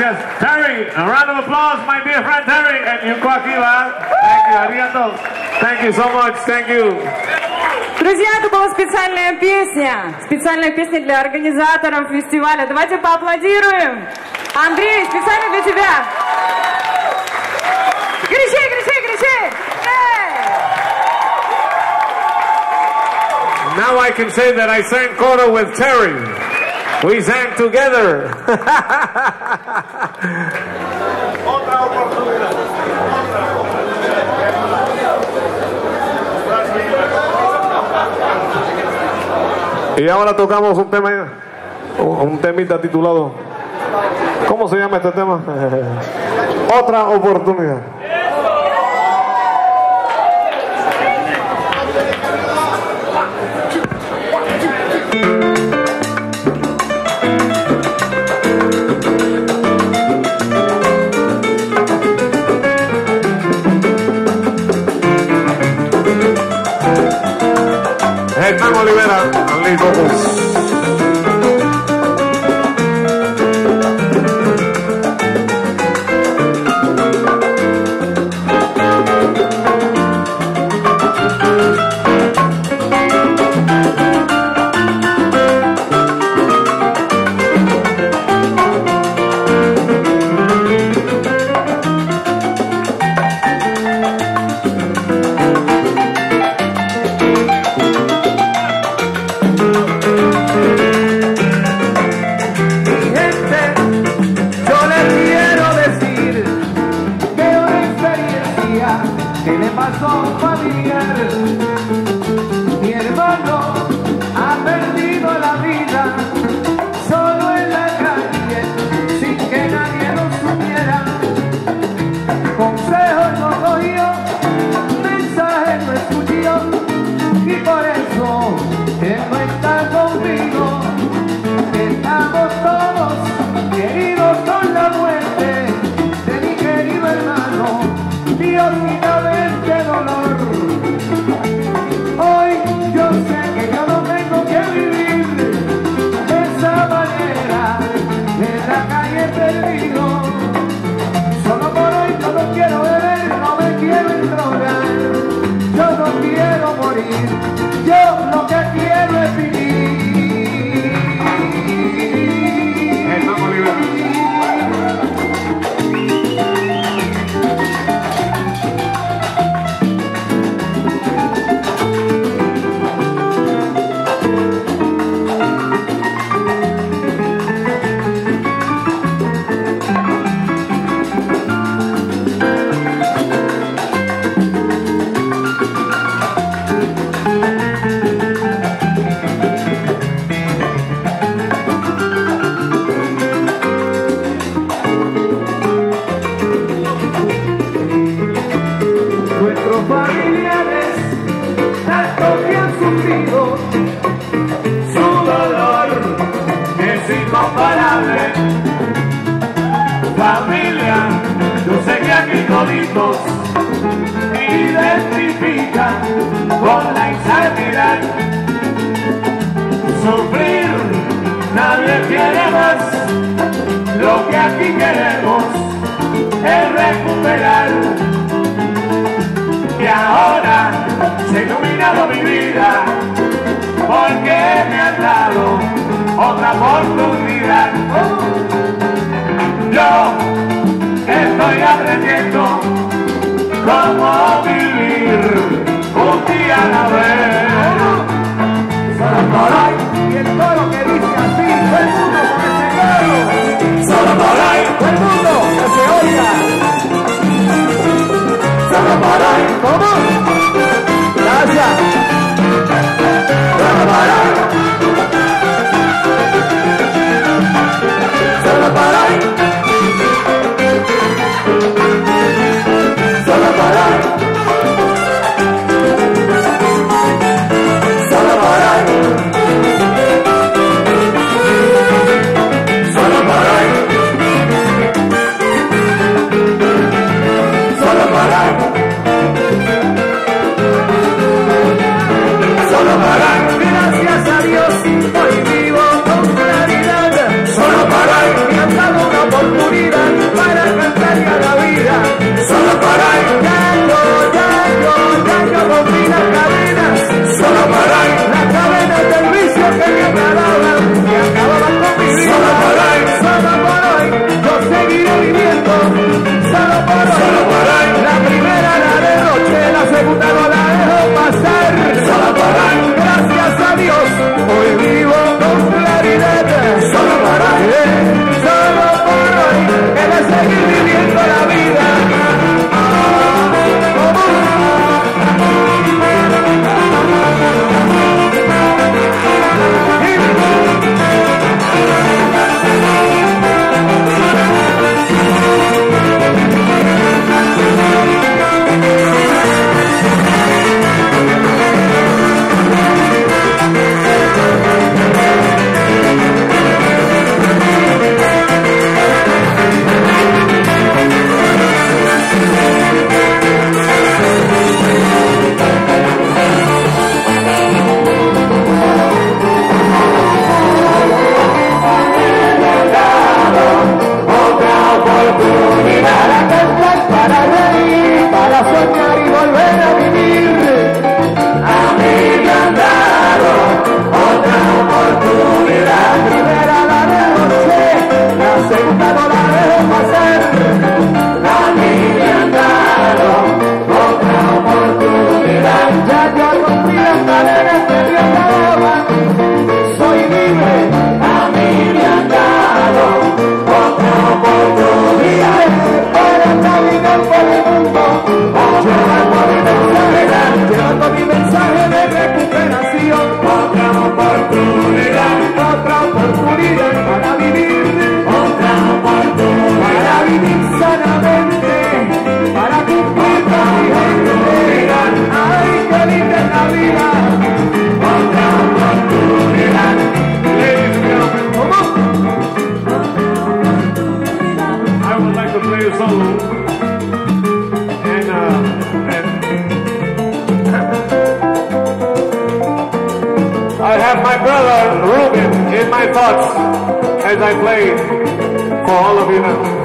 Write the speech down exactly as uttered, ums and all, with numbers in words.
Gracias. Terry, a round of applause, my dear friend Terry. And you, Kwakiwa. Thank you, arigato. Thank you so much, thank you. Друзья, это была специальная песня. Специальная песня для организаторов фестиваля. Давайте поаплодируем. Андрей, специально для тебя. Кричи, кричи, кричи. Now I can say that I sang coro with Terry. We sang together. Otra oportunidad. Y ahora tocamos un tema, un temita titulado, ¿cómo se llama este tema? Otra oportunidad. Hernán Olivera, and lead vocals. brother Ruben in my thoughts as I play for all of you now.